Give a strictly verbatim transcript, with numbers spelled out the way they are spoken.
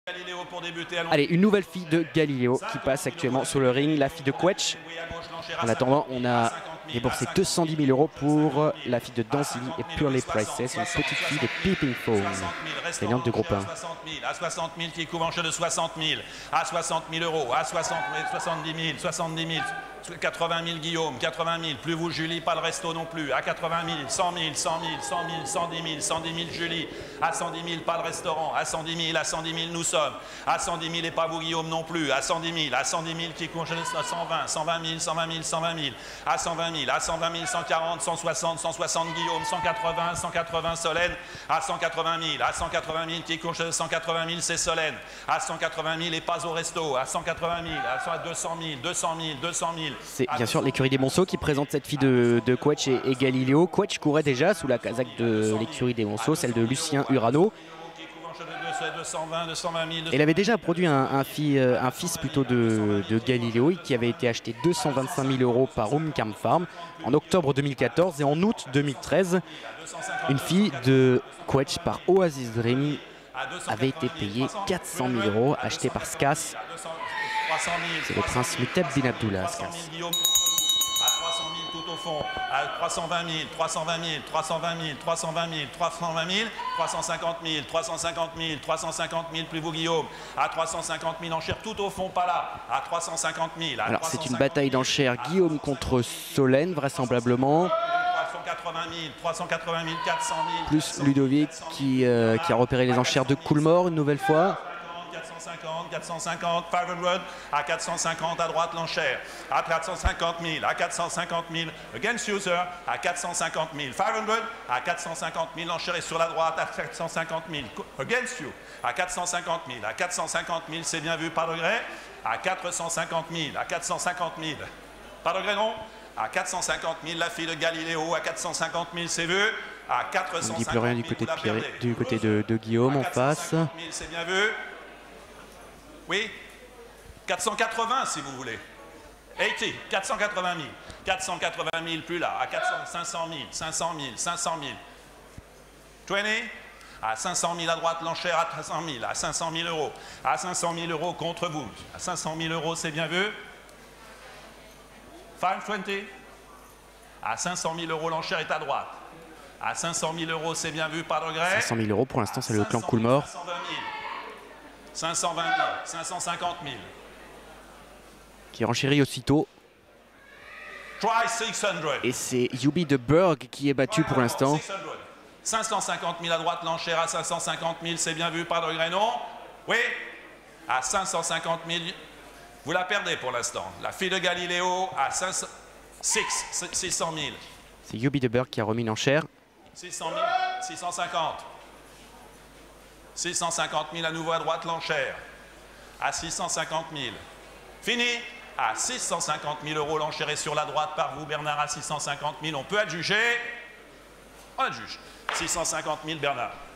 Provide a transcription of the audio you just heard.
Galiléo pour débuter. Allez, une nouvelle fille de Galiléo qui passe actuellement sur le ring, la fille de Quetch. En attendant, on a déboursé deux cent dix mille euros pour la fille de Dancily et Purely Priceless, une petite fille de Peeping Phone, gagnante du groupe un. À soixante mille qui couvre en jeu de soixante mille, à soixante mille euros, à soixante-dix mille, soixante-dix mille, quatre-vingt mille Guillaume, quatre-vingt mille, plus vous Julie, pas le resto non plus, à quatre-vingt mille, cent mille, cent mille, cent mille, cent dix mille, cent dix mille Julie, à cent dix mille, pas le restaurant, à cent dix mille, à cent dix mille nous sommes, à cent dix mille et pas vous Guillaume non plus, à cent dix mille, à cent dix mille qui couvre en jeu de cent vingt, cent vingt mille, cent vingt mille, cent vingt mille, à cent vingt mille, à cent vingt mille, cent quarante, cent soixante, cent soixante Guillaume, cent quatre-vingts, cent quatre-vingts Solène, à cent quatre-vingt mille, à cent quatre-vingt mille qui couvre en jeu de cent quatre-vingt mille c'est Solène, à cent quatre-vingt mille et pas au resto, à cent quatre-vingt mille, à deux cent mille, deux cent mille, deux cent mille. C'est bien sûr l'écurie des Monceaux qui présente cette fille de, de Quetch et, et Galiléo. Quetch courait déjà sous la casaque de l'écurie des Monceaux, celle de Lucien Urano. Elle avait déjà produit un, un, fi, un fils plutôt de, de Galiléo qui avait été acheté deux cent vingt-cinq mille euros par Umcam Farm en octobre deux mille quatorze et en août deux mille treize. Une fille de Quetch par Oasis Dream avait été payée quatre cent mille euros, achetée par Skas. C'est le prince Muteb bin Abdullah, Skas. Tout au fond, à trois cent vingt mille, trois cent vingt mille, trois cent vingt mille, trois cent vingt mille, trois cent vingt mille, trois cent cinquante mille, trois cent cinquante mille, trois cent cinquante mille, plus vous Guillaume, à trois cent cinquante mille enchères tout au fond, pas là, à trois cent cinquante mille. Alors c'est une bataille d'enchères, Guillaume contre Solène vraisemblablement. trois cent quatre-vingt mille, trois cent quatre-vingt mille, quatre cent mille. Plus Ludovic qui, euh, qui a repéré les enchères de Coolmore une nouvelle fois. quatre cent cinquante, quatre cent cinquante, cinq cents, à quatre cent cinquante à droite l'enchère, à quatre cent cinquante mille, à quatre cent cinquante mille, against user, à quatre cent cinquante mille, cinq cents, à quatre cent cinquante mille, l'enchère est sur la droite, à quatre cent cinquante mille, against you, à quatre cent cinquante mille, à quatre cent cinquante mille, c'est bien vu, pas de regret, à quatre cent cinquante mille, à quatre cent cinquante mille, pas de regret non, à quatre cent cinquante mille, la fille de Galiléo, à quatre cent cinquante mille, c'est vu, à quatre cent cinquante mille, on ne dit plus rien du côté de, Pierre, du côté de, de Guillaume en face. C'est bien vu. Oui, quatre cent quatre-vingts si vous voulez. quatre-vingts, quatre cent quatre-vingt mille. quatre cent quatre-vingt mille plus là, à quatre cents, cinq cent mille, cinq cent mille, cinq cent mille. vingt, à cinq cent mille à droite, l'enchère à trois cent mille, à cinq cent mille euros. À cinq cent mille euros contre vous. À cinq cent mille euros, c'est bien vu. cinq cent vingt. À cinq cent mille euros, l'enchère est à droite. À cinq cent mille euros, c'est bien vu, pas de regret. cinq cent mille euros pour l'instant, c'est le clan Coolmore. cinq cent vingt mille, cinq cent cinquante mille. Qui renchérit aussitôt. Et c'est Yubi de Berg qui est battu pour l'instant. cinq cent cinquante mille à droite, l'enchère à cinq cent cinquante mille, c'est bien vu, pas de regret, non? Oui, à cinq cent cinquante mille, vous la perdez pour l'instant. La fille de Galiléo à cinq cents, six cent mille. C'est Yubi de Berg qui a remis une enchère. six cent mille, six cent cinquante. six cent cinquante mille à nouveau à droite l'enchère, à six cent cinquante mille. Fini, à six cent cinquante mille euros, l'enchère est sur la droite par vous, Bernard, à six cent cinquante mille. On peut adjuger, on adjuge. six cent cinquante mille, Bernard.